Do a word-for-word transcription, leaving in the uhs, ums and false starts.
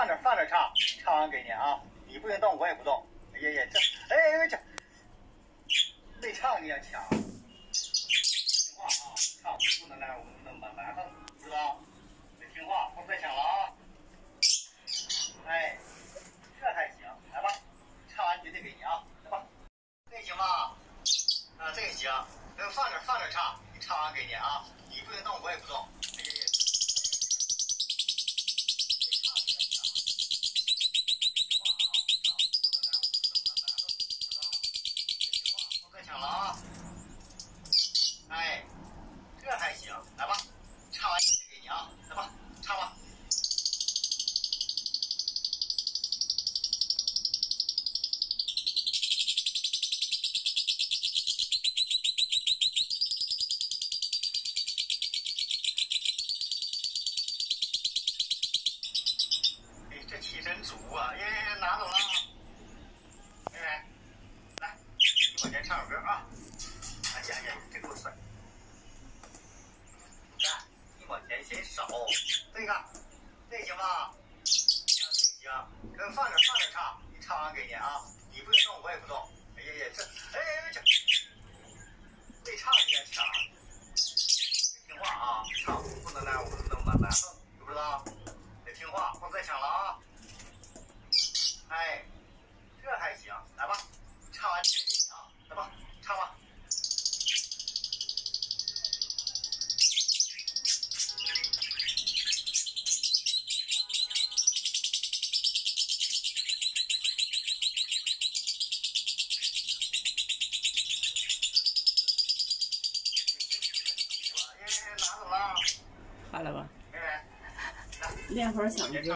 放着放着唱，唱完给你啊，你不许动，我也不动。哎呀呀，这哎哎这没唱你要抢，听话啊，唱不能来我们那么蛮横，知道？得听话，不再抢了啊。哎，这还行，来吧，唱完绝对给你啊，来吧，这行吧？啊，这个行，能放着放着唱，你唱完给你啊，你不许动，我也不动。哎呀呀。抢了啊！哎，这还行，来吧，唱完就给你啊，来吧，唱吧。哎，这气真足啊！哎，拿走了。哎，来，一块钱唱首歌啊。哎呀呀，真够帅！来，一毛钱嫌少，这个，这行吧？啊，这行，跟放着放着唱，你唱完给你啊，你不许动，我也不动。哎呀呀，这，哎哎这，没唱你也抢，听话啊，唱不能来我们那么蛮横，知不知道？得听话，不再抢了啊！哎，这还行，来吧，唱完就给你啊，来吧，唱吧。拿走了， 好了吧？ 哎， 练会儿嗓子。